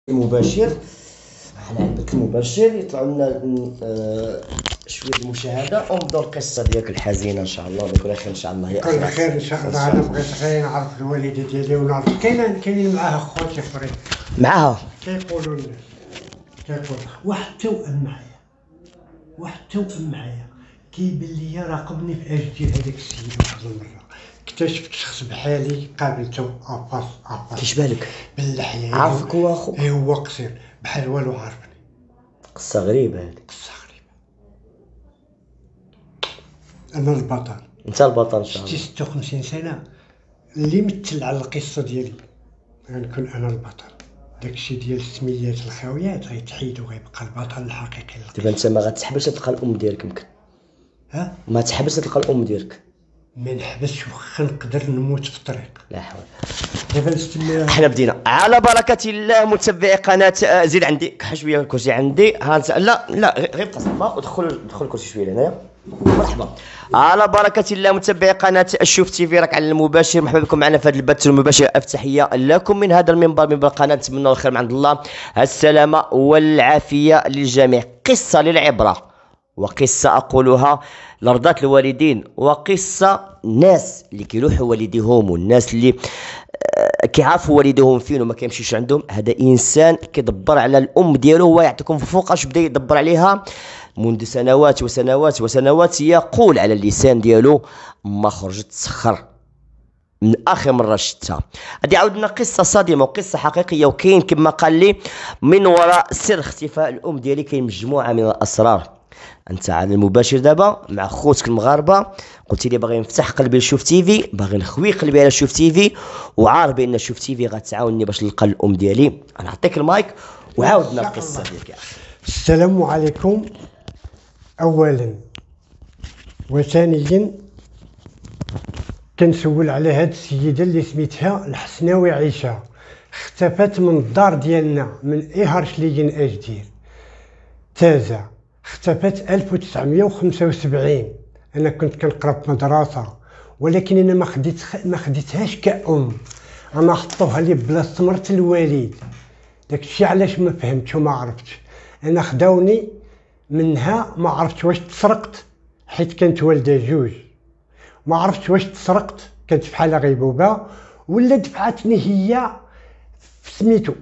المباشر. حنا على البث المباشر يطلعوا لنا شويه المشاهده ونبداو القصه ديالك الحزينه ان شاء الله. ويكون خير ان شاء الله. كل خير ان شاء الله. انا بغيت غير نعرف الوالده ديالي ونعرف كاينين معاها خوتي اخرين معاها. كيقولوا لنا واحد التوأم معايا كيبان ليا راقبني في اش ديال هذاك السيد. واحد المره اكتشفت شخص بحالي قابلته اباس كيشبه لك باللحيه. عارفك هو اخو؟ هو قصير بحال والو عارفني. قصه غريبه هذه. انا البطل. انت البطل ان شاء الله. 56 سنه اللي مثل على القصه ديالي غنكون انا البطل. داكشي ديال السميات الخاويات غيتحيد وغيبقى البطل الحقيقي. دابا انت ما غتحبش تلقى الام ديالك يمكن. ها ما تحبش تلقى الام ديالك. ما نحبسش واخا نقدر نموت في الطريق. لا حول. دابا نستنى. حنا بدينا على بركه الله. متابعي قناه زيد عندي كح شويه الكرسي عندي. ها انت لا غير بقى صافا ودخل الكرسي شويه لهنايا. مرحبا على بركه الله. متابعي قناه الشوف تي في راك على المباشر. مرحبا بكم معنا في هذا البث المباشر. افتحيه لكم من هذا المنبر، منبر القناه. نتمنى الخير من عند الله، السلامه والعافيه للجميع. قصه للعبره، وقصه اقولها لرضات الوالدين، وقصه ناس اللي كيلوحوا والديهم والناس اللي كيعرفوا والديهم فين وما كيمشيش عندهم. هذا انسان كيدبر على الام ديالو، هو يعطيكم فوقاش بدا يدبر عليها منذ سنوات وسنوات وسنوات. يقول على اللسان ديالو ما خرجت تسخر من اخر مره شفتها. غادي يعاود لنا قصه صادمه وقصه حقيقيه. وكاين كما قال لي من وراء سر اختفاء الام ديالي كاين مجموعه من الاسرار. انت على المباشر دابا مع خوتك المغاربه. قلت لي باغي نفتح قلبي لشوف تي في، باغي نخوي قلبي على شوف تي في، وعارف بان شوف تي في غتعاونني باش نلقى الام ديالي. انا نعطيك المايك وعاود لنا القصه ديالك. السلام عليكم اولا، وثانيا كنسول على هاد السيده اللي سميتها الحسناوي عيشه. اختفت من الدار ديالنا من إهرشليين اجدير تازه. اختفت 1975. انا كنت كنقرا في مدرسه، ولكن انا ما خديتهاش كأم. انا حطوها لي بلاصه مرت الوالد. داكشي علاش ما فهمتش وما عرفتش. انا خداوني منها، ما عرفتش واش تسرقت حيت كانت والده جوج. ما عرفتش واش تسرقت كانت في حاله غيبوبه، ولا دفعتني هي سميتو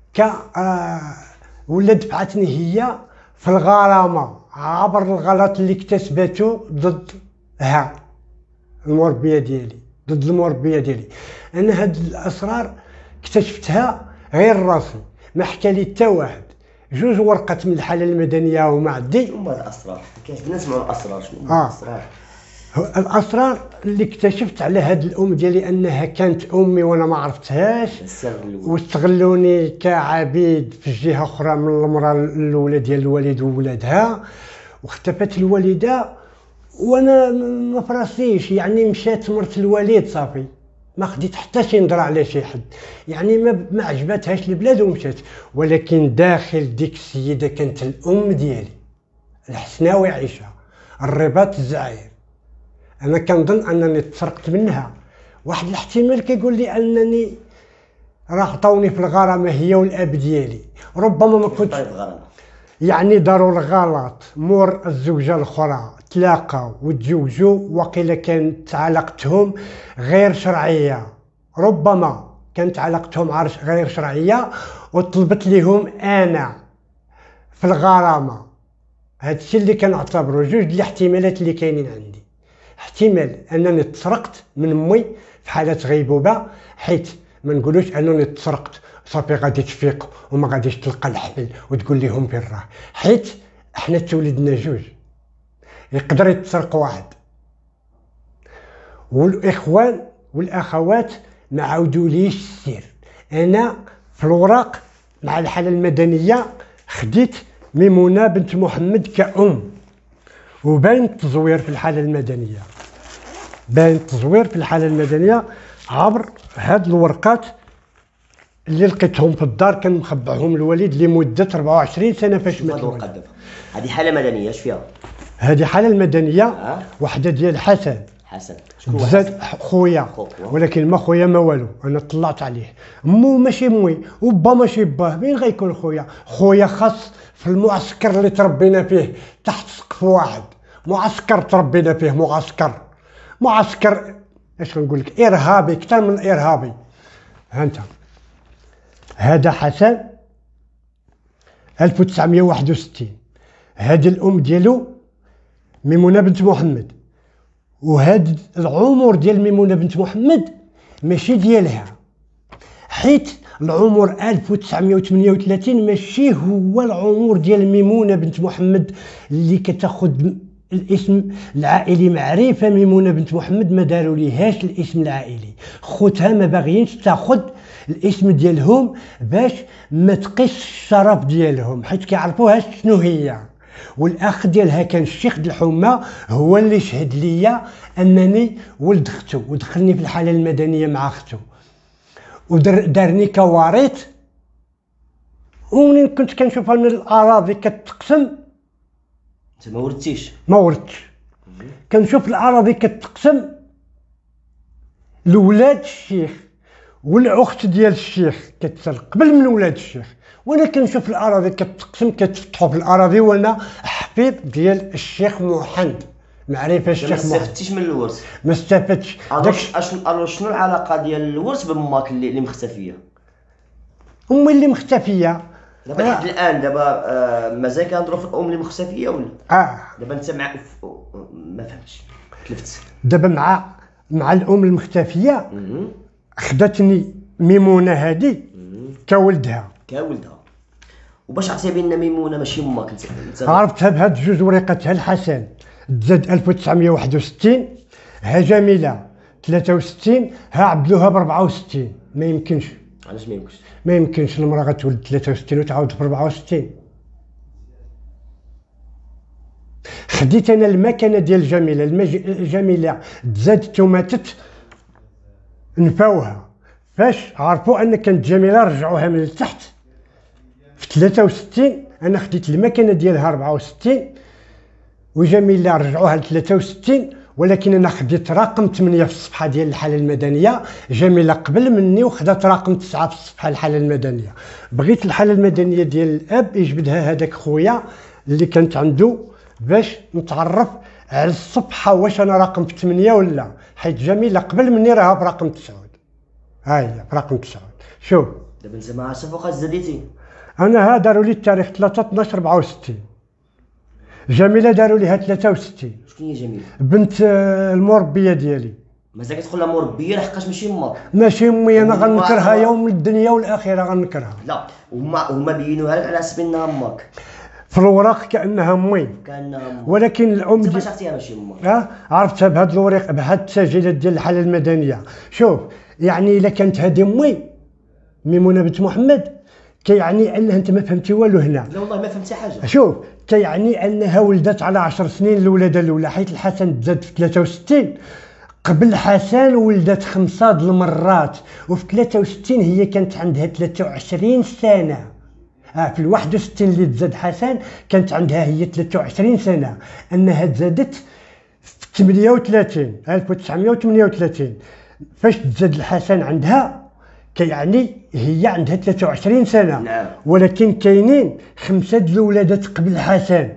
ولا دفعتني هي في الغرامه عبر الغلط اللي اكتسبته ضدها المربيه ديالي، ضد المربيه ديالي. انا هاد الاسرار اكتشفتها غير راسي، ما حكى لي حتى واحد. جوج ورقات من الحاله المدنيه وما عندي. هما الاسرار كاين الناس مع الاسرار. شنو الاسرار؟ الاسرار اللي اكتشفت على هاد الام ديالي انها كانت امي وانا ما عرفتهاش، واستغلوني كعبيد في جهه اخرى من المراه الاولى ديال الوالد وولادها. واختفت الوالده وانا ما فراسيش، يعني مشات مرت الوالد صافي، ما خديت حتى شي نظره على شي حد، يعني ما عجبتهاش البلاد ومشات. ولكن داخل ديك السيده كانت الام ديالي الحسناوي عيشه، الرباط الزعير. انا كنظن انني تسرقت منها. واحد الاحتمال كيقول لي انني راه عطاوني في الغرامه هي والاب ديالي. ربما ما كنت يعني داروا الغلط مور الزوجه الاخرى، تلاقاو وتزوجوا، وقيلا كانت علاقتهم غير شرعيه. ربما كانت علاقتهم غير شرعيه وطلبت لهم انا في الغرامه. هادشي اللي كنعتبره جوج ديال الاحتمالات اللي كاينين عندي. احتمال انني تسرقت من امي في حاله غيبوبه، حيت ما نقولوش انني تسرقت صافي غادي تفيق وما غاديش تلقى الحبل وتقول لهم فين راه، حيت احنا تولدنا جوج، يقدر يتسرق واحد. والاخوان والاخوات ما عاودوليش السير. انا في الوراق مع الحاله المدنيه خديت ميمونه بنت محمد كأم، وباين التزوير في الحاله المدنيه، باين التزوير في الحاله المدنيه عبر هاد الورقات اللي لقيتهم في الدار. كان مخبعهم الوالد لمده 24 سنه فاش مات الوالد. هذه حاله مدنيه اش فيها؟ هذه حاله المدنيه وحده ديال حسن حسن تزاد خويا، ولكن ما خويا ما والو، انا طلعت عليه. مو ماشي موي وبا ماشي باه، فين غيكون خويا؟ خويا خاص في المعسكر اللي تربينا فيه تحت سقف واحد، معسكر تربينا فيه، معسكر اش نقول لك، ارهابي اكثر من ارهابي. ها انت هذا حسن 1961، هذه الام ديالو ميمونه بنت محمد، وهاد العمر ديال ميمونه بنت محمد ماشي ديالها، حيت العمر 1938 ماشي هو العمر ديال ميمونه بنت محمد اللي كتاخذ الاسم العائلي معرفه. ميمونه بنت محمد ما داروا ليهاش الاسم العائلي، خوتها ما باغيينش تاخذ الاسم ديالهم باش ما تقيس الشرف ديالهم، حيت كيعرفوها شنو هي. والاخ ديالها كان الشيخ د الحمى هو اللي شهد ليا انني ولد اختو، ودخلني في الحاله المدنيه مع اختو، ودارني كوارث. ومنين كنت كنشوفها من الاراضي كتقسم، انت ما ولدتيش؟ ما ولدتش. كنشوف الاراضي كتقسم لولاد الشيخ والاخت ديال الشيخ كتسال قبل من ولاد الشيخ، وانا كنشوف الاراضي كتقسم كتفتحوا في الاراضي، وانا حفيد ديال الشيخ محمد، معرفه الشيخ محمد. ما استفدتيش من الورث؟ ما استفدتش. شنو العلاقه ديال الورث باماك اللي مختفيه؟ امي اللي مختفيه دابا لحد الان، دابا مازال كنهضروا في الام اللي مختفيه ولا؟ دابا انت مع ما فهمتش، تلفت. دابا مع الام المختفيه خداتني ميمونه هذه كولدها. وباش عرفتي بان ميمونه ماشي امك انت؟ عرفتها بهاد جوج وريقات، ها الحسن تزاد 1961، ها جميله 63، ها عبد الوهاب 64. ما يمكنش. علاش ما يمكنش؟ ما يمكنش المراه غتولد 63 وتعاود في 64. خديت انا المكانه ديال جميله، جميله تزادت وماتت، نفاوها. فاش عرفوا ان كانت جميله رجعوها من التحت في 63. انا خديت المكانه ديالها 64 وجميله رجعوها ل 63، ولكن انا خديت رقم 8 في الصفحه ديال الحاله المدنيه، جميله قبل مني وخدات رقم 9 في الصفحه الحاله المدنيه. بغيت الحاله المدنيه ديال الاب يجبدها هذاك خويا اللي كانت عنده باش نتعرف على الصفحه واش انا رقم 8 ولا، حيت جميله قبل مني راها برقم 9. ها هي برقم 9. شوف دابا انت ما عارف فوقاش زاديتي. انا داروا لي التاريخ 3/12/64، جميله داروا ليها 63. شكون هي جميله؟ بنت المربيه ديالي. مازال كتقول لها مربيه لحقاش ماشي امك؟ ماشي امي، انا غنكرها يوم الدنيا والاخره غنكرها. لا هما بينوها لك على حسب انها امك في الوراق كانها امي، ولكن الام ديالك باش عرفتيها ماشي امك؟ عرفتها بهاد الوريق، بهاد التسجيلات ديال الحاله المدنيه. شوف يعني الا كانت هذه امي ميمونه بنت محمد كيعني انها انت ما فهمتي والو هنا. لا والله ما فهمتي حاجه. شوف كيعني انها ولدت على 10 سنين الولاده الاولى، حيت الحسن تزاد في 63. قبل حسن ولدت 5 د المرات، وفي 63 هي كانت عندها 23 سنه. في 61 اللي تزاد حسن كانت عندها هي 23 سنه، انها تزادت في 38 1938. فاش تزاد الحسن عندها كيعني هي عندها 23 سنه. نعم. ولكن كاينين 5 د الولادات قبل حسن،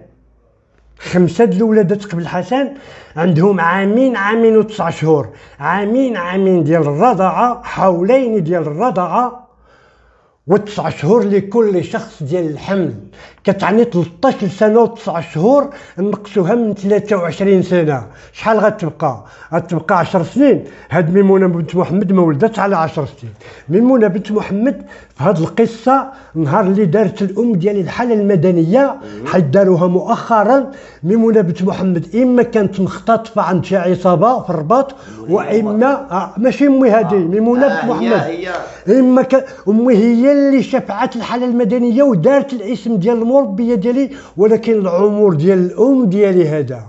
5 د الولادات قبل حسن عندهم عامين و9 شهور، عامين ديال الرضاعه، حولين ديال الرضاعه، و9 شهور لكل شخص ديال الحمل. كتعني 13 سنه و9 شهور نقصوها من 23 سنه، شحال غتبقى؟ غتبقى 10 سنين. هاد ميمونه بنت محمد ما ولدتش على 10 سنين. ميمونه بنت محمد في هاد القصه نهار اللي دارت الام ديالي الحاله المدنيه، حيت داروها مؤخرا، ميمونه بنت محمد اما كانت مختطفه عند شي عصابه في الرباط، واما ماشي امي هذه ميمونه بنت محمد، اما امي هي اللي شفعت الحاله المدنيه ودارت الاسم ديال المربيه ديالي، ولكن العمر ديال الام ديالي هذا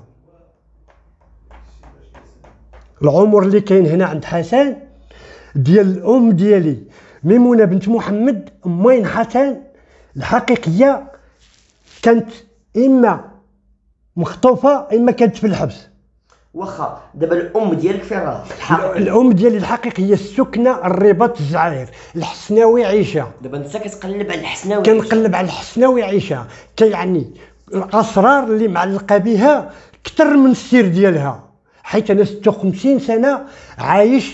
العمر اللي كاين هنا عند حسن ديال الام ديالي ميمونه بنت محمد. امين حسن الحقيقيه كانت اما مخطوفه اما كانت في الحبس. واخا دابا الام ديالك فين راه الام ديالي الحقيقيه السكنه الرباط الزعير، الحسناوي عيشه. دابا انت كتقلب على الحسناوي؟ كنقلب على الحسناوي عيشه، كيعني الاسرار اللي معلقه بها كثر من السير ديالها، حيت انا 56 سنه عايش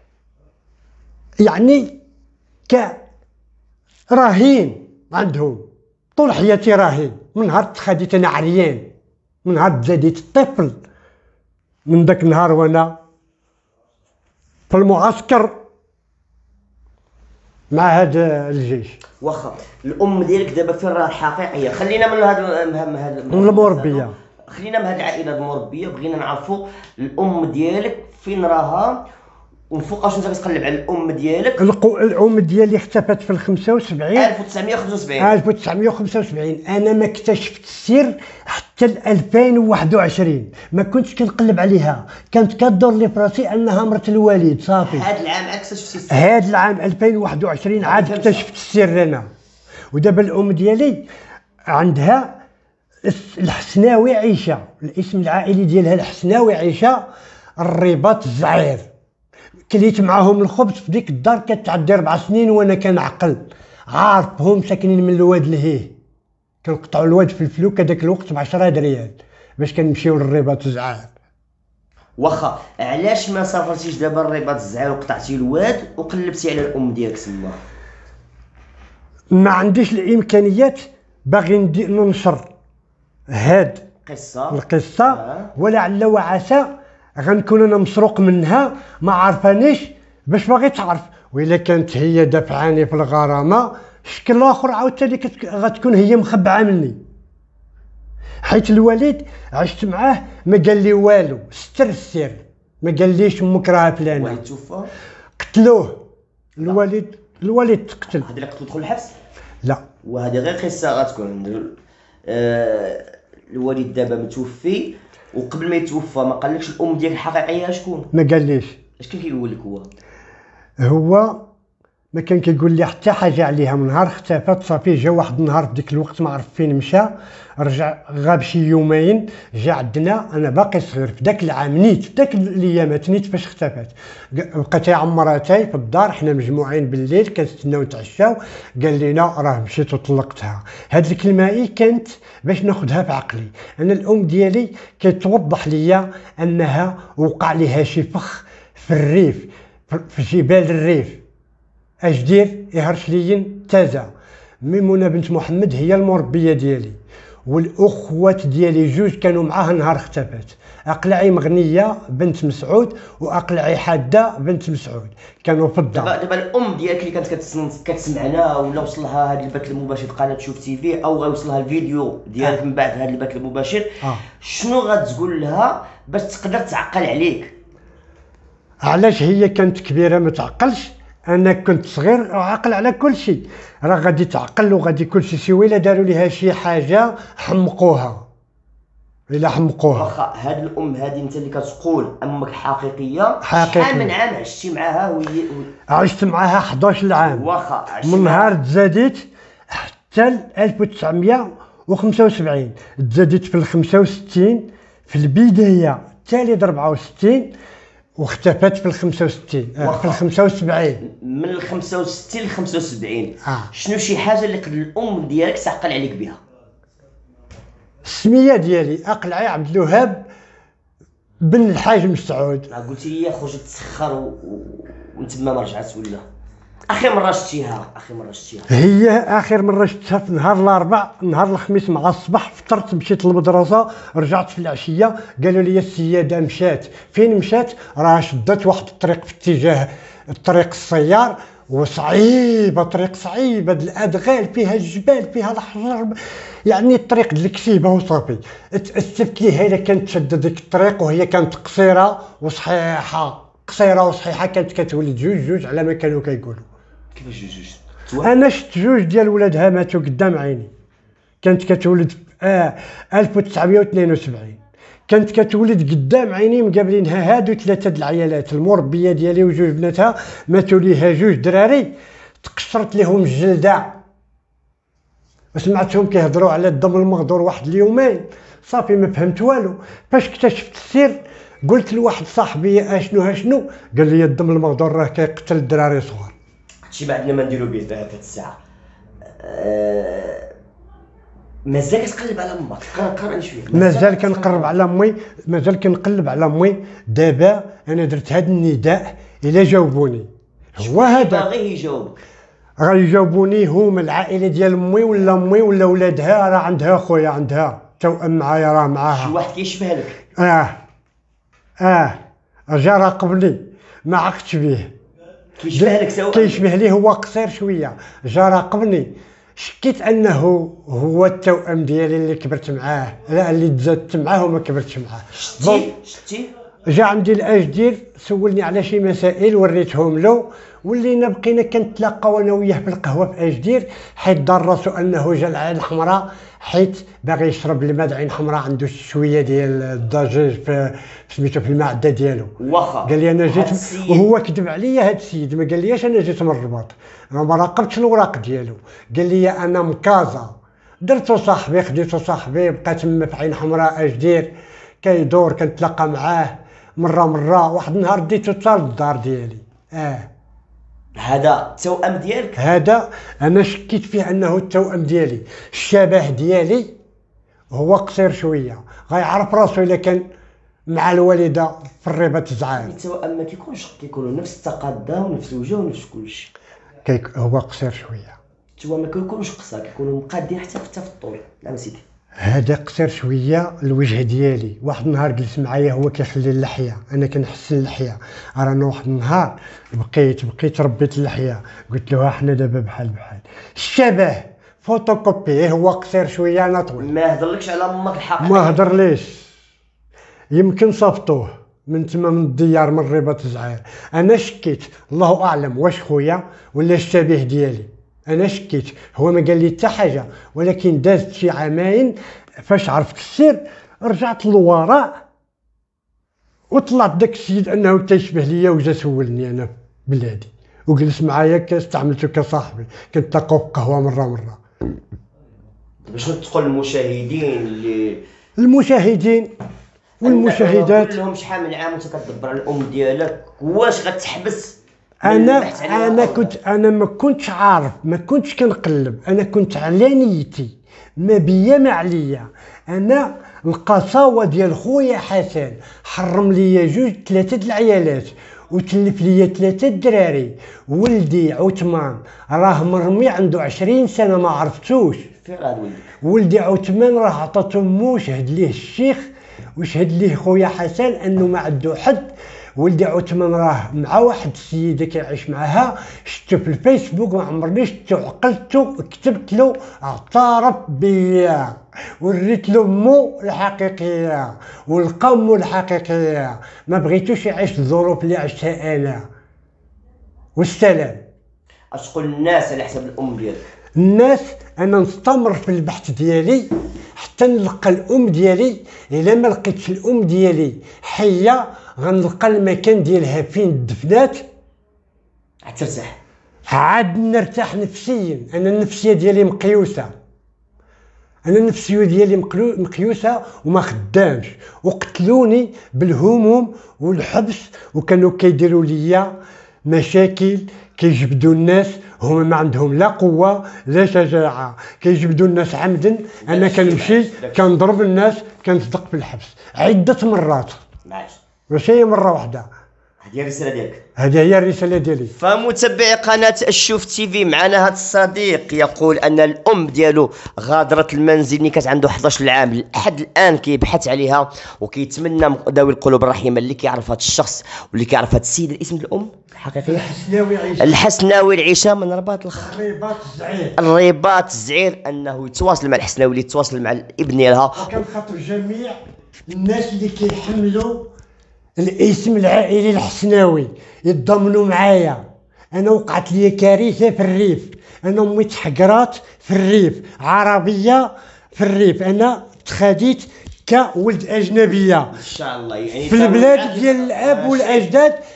يعني كرهين عندهم، طول حياتي رهين. من نهار تخديت انا عريان، من نهار تزاديت طفل، من ذاك النهار وانا في المعسكر مع هذا الجيش. واخا الام ديالك دابا فين راه الحقيقيه؟ خلينا من هذا من المربيه، خلينا من هذه العائله المربيه، بغينا نعرفوا الام ديالك فين راها، وفوقاش انت كتقلب على الام ديالك. الام ديالي اختفت في 75 1975. انا ما اكتشفت السر حتى 2021، ما كنتش كنقلب عليها، كانت كدور لي في راسي انها مرت الوالد صافي. هذا العام اكتشفتي السر؟ هذا العام 2021 عاد اكتشفت السر انا. ودابا الام ديالي عندها الحسناوي عيشه، الاسم العائلي ديالها الحسناوي عيشه، الرباط الزعير. كليت معاهم الخبز في ديك الدار، كتعدي 4 سنين وانا كنعقل، عارفهم ساكنين من الواد لهيه، كنقطعوا الواد في الفلوك هذاك الوقت ب10 ريال باش كنمشيو للرباط الزعير. واخا علاش ما سافرتيش دابا الرباط الزعير وقطعتي الواد وقلبتي على الام ديالك تما؟ ما عنديش الامكانيات باغي ننشر هاد القصه ولعل وعسى غنكون انا مسروق منها، ما عارفانيش باش باغي تعرف، وإلا كانت هي دافعاني في الغرامه شكل اخر عاوتاني غتكون هي مخبعه مني. حيت الوالد عشت معاه ما قال لي والو، ستر السر، ما قاليش امك راه فلانه. الوالد توفى؟ قتلوه الوالد تقتل. هذا اللي قتلو دخل الحبس؟ لا، وهذه غير قصه غتكون. الوالد دابا متوفي، وقبل ما يتوفى ما قالكش الام ديالك الحقيقيه شكون؟ ما قاليش. اش كان كيقول لك هو ما كان كيقول لي حتى حاجه عليها. من نهار اختفت صافي، جا واحد النهار في ديك الوقت ما عرف فين مشى، رجع غاب شي يومين، جا عندنا انا باقي صغير في داك العام، نيت في داك الايامات نيت فاش اختفت، بقات عمراتي في الدار، حنا مجموعين بالليل كنستناو نتعشاو، قال لنا راه مشيت وطلقتها. هاد الكلمه كانت باش ناخذها في عقلي. انا الام ديالي كتوضح ليا انها وقع لها شي فخ في الريف، في جبال الريف، اش دير يهرش ليا تازه. ميمونه بنت محمد هي المربيه ديالي، والاخوات ديالي جوج كانوا معاها نهار اختفت، اقلعي مغنيه بنت مسعود واقلعي حاده بنت مسعود كانوا في الدار. دابا الام ديالك اللي كانت كتسمعنا ولا وصلها هذا البث المباشر قناه شوف تي في، او غيوصلها الفيديو ديالك من بعد هذا البث المباشر، شنو غتقول لها باش تقدر تعقل عليك؟ علاش هي كانت كبيره ما تعقلش؟ انا كنت صغير وعاقل على كل شيء، راه غادي تعقل وغادي كل شيء. سويله داروا ليها شي حاجه حمقوها، الا حمقوها. واخا هاد الام هادي انت اللي كتقول امك حقيقيه، شحال من عام عشتي معاها وهي؟ عشت معاها 11 عام. واخا من نهار تزاديت حتى 1975، تزاديت في 65 في البدايه تالي 64، واختفت في 65 في 75. من 65 ل 75 شنو شي حاجه اللي قد الام ديالك تعقل عليك بها؟ السميه ديالي اقلعي عبد الوهاب بن الحاج مسعود. قلتي لي خرجت تسخر وتما ما رجعت ولا؟ اخر مره شفتيها هي اخر مره شفتها في نهار الاربع، نهار الخميس مع الصباح، فطرت مشيت للمدرسه، رجعت في العشيه قالوا لي السياده مشات. فين مشات؟ راه شدت واحد الطريق في اتجاه الطريق السيار، وصعيبه، طريق صعيبه، الادغال فيها الجبال فيها الحجر، يعني الطريق د الكسيبه وصافي. تأسفت ليها الا كانت شاده ديك الطريق وهي كانت قصيره وصحيحه، كانت كتولد جوج على ما كانوا كيقولوا. كيفاش جوج؟ انا شفت جوج ديال ولادها ماتوا قدام عيني. كانت كتولد 1972، كانت كتولد قدام عيني، مقابلينها هادو 3 د العيالات، المربيه ديالي وجوج بناتها ماتوا ليها جوج دراري، تقشرت لهم الجلده، وسمعتهم كيهضروا على الدم المغدور واحد اليومين، صافي ما فهمت والو. فاش اكتشفت السر قلت لواحد صاحبي اشنو قال لي الدم المغدور راه كيقتل الدراري صغار. هادشي بعدنا ما نديرو به في هاد الساعه. مازال كتقلب على امك؟ قرا شويه. مازال كنقلب على امي. دابا انا درت هذا النداء الا جاوبوني هو هذا باغي يجاوبك. غيجاوبوني هما العائله ديال امي ولا ولادها، راه عندها خويا، عندها توأم معايا، راه معاها شي واحد كيشبه لك. جا راقبني ما عقتش به. كيشبه لك توأم؟ كيشبه لي، هو قصير شويه، جا راقبني، شكيت انه هو التوأم ديالي اللي كبرت معاه، لا اللي تزادت معاه وما كبرتش معاه. شتيه جا عندي الاجدير سولني على شي مسائل وريتهم له، ولينا بقينا كنتلاقاو انا وياه في القهوه في اجدير، حيت دار راسو انه جا العين الحمراء، حيت باغي يشرب الماء د عين حمراء، عنده شويه ديال الضجيج في سميتو في المعده ديالو. واخا قال لي انا جيت، وهو كذب عليا هذا السيد، ما قال ليش انا جيت من الرباط، انا ما راقبتش الاوراق ديالو. قال لي انا مكازا، درتو صاحبي، خديتو صاحبي، بقى تما في عين حمراء اجدير كيدور، كنتلاقى معاه مره. واحد النهار ديتو حتى للدار ديالي. هذا التوأم ديالك؟ هذا انا شكيت فيه انه التوأم ديالي. الشبه ديالي هو قصير شويه، غيعرف راسو الا كان مع الوالده في الرباط زعان. التوأم ما كيكونش، كيكونوا نفس التقاده ونفس الوجه ونفس كلشي. هو قصير شويه. التوأم ما كيكونوش قصار، كيكونوا مقادين حتى في الطول. نعم سيدي. هذا قصير شويه الوجه ديالي. واحد النهار جلس معايا هو كيخلي اللحيه، انا كنحسن اللحيه، رانا واحد النهار بقيت ربيت اللحيه، قلت له احنا دابا بحال الشبه فوتوكوبي. هو قصير شويه انا طويل. ما هضرلكش على امك الحقيقه؟ ما هضرليش، يمكن صافطوه من تما من الديار من الرباط زعير. انا شكيت، الله اعلم واش خويا ولا الشبيه ديالي، انا شكيت، هو ما قال لي حتى حاجه، ولكن دازت شي عامين فاش عرفت السر رجعت للوراء وطلعت داك السيد انه تيشبه ليا، وجا سولني انا في بلادي وجلس معايا، كاستعملته كصاحبي، كنتلاقاو في قهوه مره. باش تقول للمشاهدين المشاهدين والمشاهدات كلهم شحال من عام وانت كتدبر الام ديالك، واش غتحبس؟ انا ما كنتش عارف، ما كنتش كنقلب، انا كنت على نيتي، ما بيا ما عليا. انا القساوه ديال خويا حسن حرم ليا 3 د العيالات، وتلف ليا 3 الدراري. ولدي عثمان راه مرمي عنده 20 سنه ما عرفتوش. فين غاد ولدك؟ ولدي عثمان راه عطاتو مو شهد ليه الشيخ وشهد ليه خويا حسن انه ما عنده حد. ولدي عثمان راه مع واحد السيده كيعيش معاها، شفتو في الفيسبوك، ما عمرني شفتو، عقلتو، كتبت له، اعترف بيا، وريت له مو الحقيقيه ولقى مو الحقيقيه، ما بغيتوش يعيش الظروف اللي عشتها انا. والسلام. اش تقول للناس على حساب الام ديالك؟ الناس انا نستمر في البحث ديالي حتى نلقى الام ديالي. الا ما لقيتش الام ديالي حيه غنلقى المكان ديالها فين دفنات، غترتاح، عاد نرتاح نفسيا. انا النفسيه ديالي مقيوسه، مقيوسه وما خدامش، وقتلوني بالهموم والحبس، وكانوا كيديروا ليا مشاكل، كيجبدوا الناس، هما ما عندهم لا قوه لا شجاعه، كيجبدوا الناس عمدا. انا كنمشي كنضرب الناس، كنصدق في الحبس عده مرات، ماشي مره واحده. هذه الرساله ديالك؟ هذه هي الرساله ديالي. فمتابعي قناه الشوف تي في، معنا هذا الصديق يقول ان الام ديالو غادرت المنزل ملي كانت عنده 11 عام، لحد الان كيبحث عليها وكيتمنى ذوي القلوب الرحيمه اللي كيعرف هذا الشخص واللي كيعرف هذا السيد. الاسم الام الحقيقيه الحسناوي العيشه من رباط الرباط الزعير، انه يتواصل مع الحسناوي، اللي يتواصل مع الابن ديالها. وكنخاطب جميع الناس اللي كيحملوا الاسم العائلي الحسناوي يتضامنوا معايا. انا وقعت لي كارثه في الريف، انا امي تحقرات في الريف، عربيه في الريف، انا تخاديت كولد اجنبيه ان شاء الله. يعني في البلاد ديال الاب والاجداد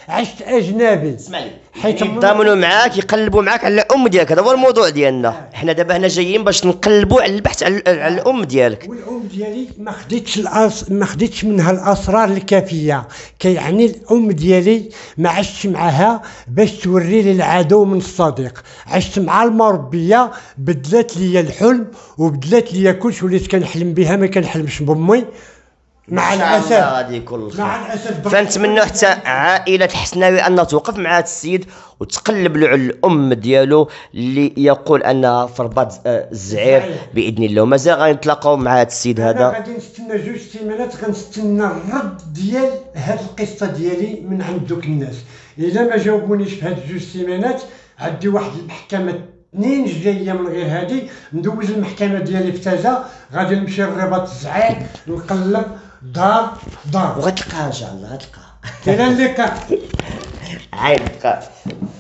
عشت اجنبي. اسمع لي، حيت يتضامنوا معاك، يقلبوا معاك على الام ديالك، هذا هو الموضوع ديالنا. حنا دابا هنا جايين باش نقلبوا على البحث على الام ديالك. والام ديالي ما خديتش منها الاسرار الكافيه، كيعني الام ديالي ما عشتش معها باش توري لي العدو من الصديق، عشت مع المربيه، بدلت لي الحلم وبدلت لي كلشي، وليت كنحلم بها ما كنحلمش بامي. مع الاسف هذه كل خير. مع الاسف فنتمنى حتى عائله حسناوي ان توقف مع هذا السيد وتقلب له على الام ديالو اللي يقول انها في رباط الزعير باذن الله. ومازال غنتلاقاو مع هذا السيد انا هذا. غادي نستنى 2 سيمانات، غنستنى الرد ديال هاد القصه ديالي من عند دوك الناس. الا ما جاوبونيش في هاد 2 سيمانات عندي واحد المحكمه 2 جايه من غير هادي، ندوز المحكمه ديالي في تازا، غادي نمشي لرباط الزعير نقلب دار وغتلقاها ان شاء الله، غتلقاها. كاين اللي كان عايد